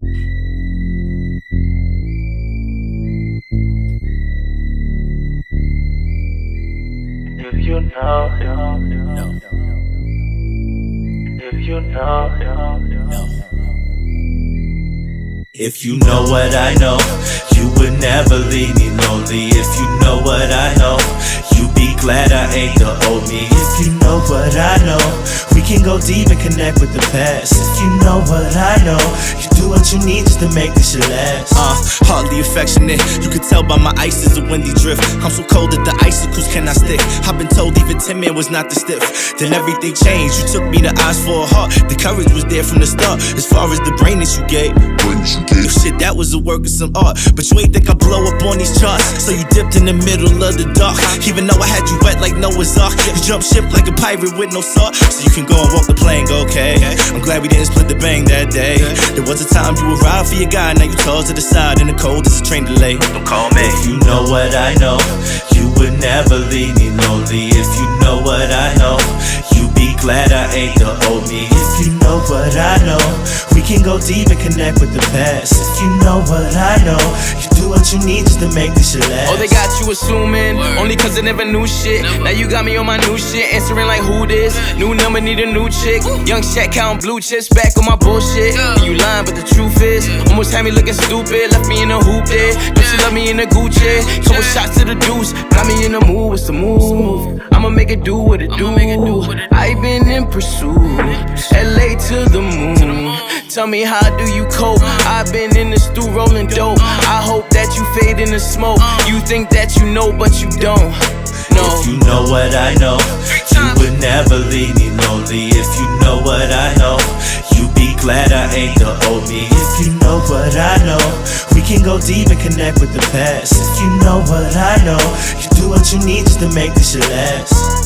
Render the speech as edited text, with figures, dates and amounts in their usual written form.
If you know, No. if you know, No. If you know what I know, you would never leave me lonely. If you know what I know, you'd be glad I ain't the old me. If you know what I know, we can go deep and connect with the past. If you know what I know, you do what you need just to make this your last. Hardly affectionate. You could tell by my ice is a windy drift. I'm so cold that the icicles cannot stick. I've been told even 10 men was not the stiff. Then everything changed. You took me to eyes for a heart. The courage was there from the start. As far as the brain that you gave, shit, that was a work of some art. But you ain't think I blow up on these charts. So you dipped in the middle of the dark. Even though I had you wet like Noah's Ark. You jumped ship like a pirate with no sword. So you can go and walk the plank, okay. I'm glad we didn't split the bang that day. There was a time you would ride for your guy. Now you tossed to the side in the cold as a train delay. Don't call me. If you know what I know, you would never leave me lonely. If you know what I know, you'd be glad I ain't the old me. If you know what I know, we can go deep and connect with the past. If you know what I know, you do what you need just to make this your last. Oh, they got you assuming, only cause they never knew shit. Now you got me on my new shit, answering like who this? New number, need a new chick. Young Shaq counting blue chips, back on my bullshit. You lying, but the truth is, almost had me looking stupid. Left me in a hoop there, but she left me in a Gucci. Couple shots to the deuce, got me in the mood, what's the move? I'ma make it do what it do. I've been in pursuit, LA to the moon. Tell me, how do you cope? I've been in the stew rolling dope. I hope that you fade in the smoke. You think that you know, but you don't. No. If you know what I know, you would never leave me lonely. If you know what I know, you'd be glad I ain't the old me. If you know what I know, we can go deep and connect with the past. If you know what I know, you do what you need just to make this your last.